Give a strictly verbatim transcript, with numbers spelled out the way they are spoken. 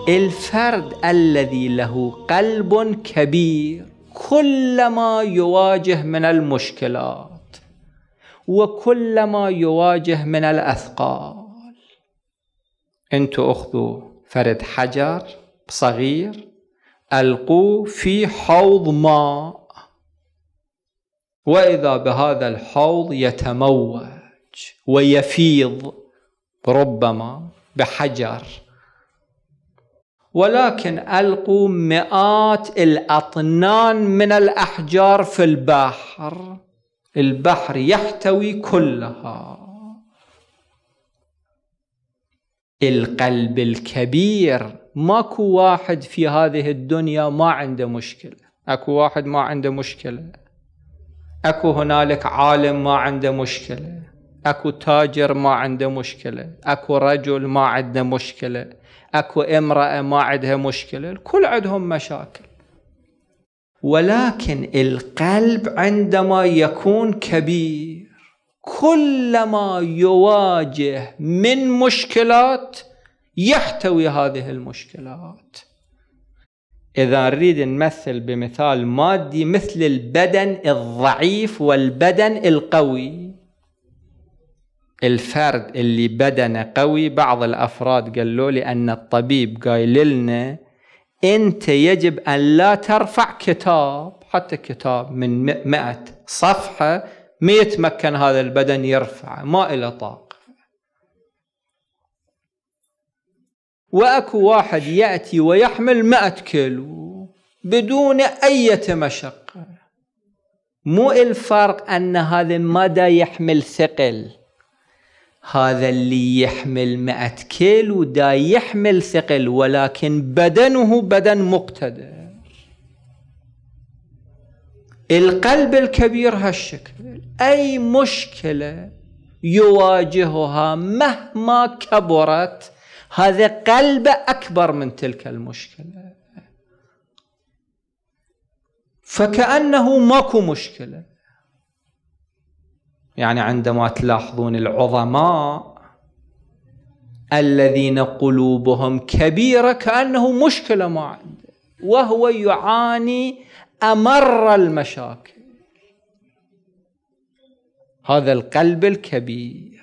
الفرد الذي له قلب كبير كلما يواجه من المشكلات وكلما يواجه من الأثقال. انتوا أخذوا فرد حجر صغير ألقوه في حوض ماء، وإذا بهذا الحوض يتموج ويفيض ربما بحجر، ولكن ألقوا مئات الأطنان من الأحجار في البحر، البحر يحتوي كلها. القلب الكبير ماكو واحد في هذه الدنيا ما عنده مشكلة، أكو واحد ما عنده مشكلة، أكو هنالك عالم ما عنده مشكلة، أكو تاجر ما عنده مشكلة، أكو رجل ما عنده مشكلة، أكو امرأة ما عندها مشكلة، الكل عندهم مشاكل. ولكن القلب عندما يكون كبير كلما يواجه من مشكلات يحتوي هذه المشكلات. إذا نريد نمثل بمثال مادي مثل البدن الضعيف والبدن القوي، الفرد اللي بدنه قوي، بعض الأفراد قالوا لي أن الطبيب قايل لنا أنت يجب أن لا ترفع كتاب، حتى كتاب من مئة صفحة ما يتمكن هذا البدن يرفع، ما إله طاقة. وأكو واحد يأتي ويحمل مئة كيلو بدون أي مشقة. مو الفرق أن هذا ما دا يحمل ثقل، هذا اللي يحمل مئة كيلو دا يحمل ثقل ولكن بدنه بدن مقتدر. القلب الكبير هالشكل، أي مشكلة يواجهها مهما كبرت هذا قلب أكبر من تلك المشكلة، فكأنه ماكو مشكلة. يعني عندما تلاحظون العظماء الذين قلوبهم كبيرة كأنه مشكلة ما عنده، وهو يعاني أمر المشاكل. هذا القلب الكبير.